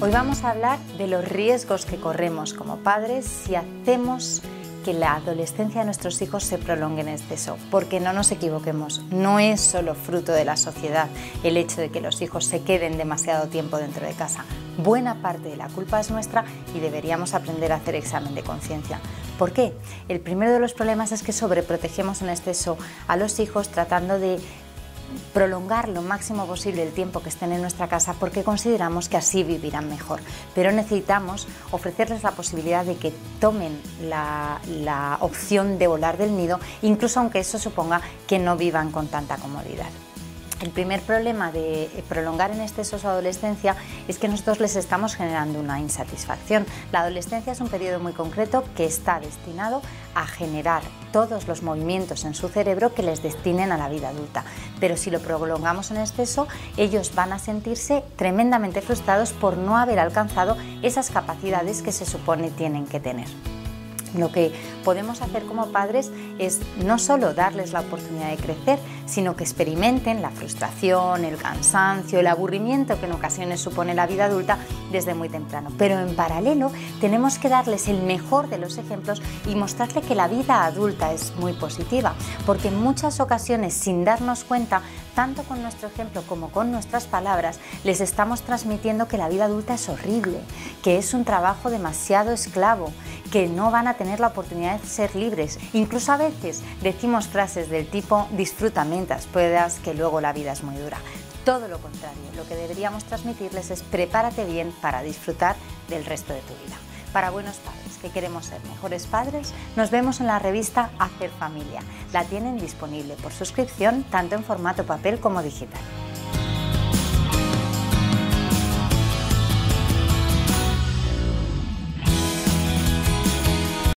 Hoy vamos a hablar de los riesgos que corremos como padres si hacemos que la adolescencia de nuestros hijos se prolongue en exceso, porque no nos equivoquemos, no es solo fruto de la sociedad el hecho de que los hijos se queden demasiado tiempo dentro de casa. Buena parte de la culpa es nuestra y deberíamos aprender a hacer examen de conciencia. ¿Por qué? El primero de los problemas es que sobreprotegemos en exceso a los hijos tratando de prolongar lo máximo posible el tiempo que estén en nuestra casa porque consideramos que así vivirán mejor, pero necesitamos ofrecerles la posibilidad de que tomen la opción de volar del nido, incluso aunque eso suponga que no vivan con tanta comodidad. El primer problema de prolongar en exceso su adolescencia es que nosotros les estamos generando una insatisfacción. La adolescencia es un periodo muy concreto que está destinado a generar todos los movimientos en su cerebro que les destinen a la vida adulta. Pero si lo prolongamos en exceso, ellos van a sentirse tremendamente frustrados por no haber alcanzado esas capacidades que se supone tienen que tener. Lo que podemos hacer como padres es no solo darles la oportunidad de crecer, sino que experimenten la frustración, el cansancio, el aburrimiento que en ocasiones supone la vida adulta desde muy temprano. Pero en paralelo tenemos que darles el mejor de los ejemplos y mostrarles que la vida adulta es muy positiva, porque en muchas ocasiones, sin darnos cuenta, tanto con nuestro ejemplo como con nuestras palabras, les estamos transmitiendo que la vida adulta es horrible, que es un trabajo demasiado esclavo, que no van a tener la oportunidad de ser libres. Incluso a veces decimos frases del tipo disfruta mientras puedas, que luego la vida es muy dura. Todo lo contrario, lo que deberíamos transmitirles es prepárate bien para disfrutar del resto de tu vida. Para buenos padres que queremos ser mejores padres, nos vemos en la revista Hacer Familia. La tienen disponible por suscripción tanto en formato papel como digital.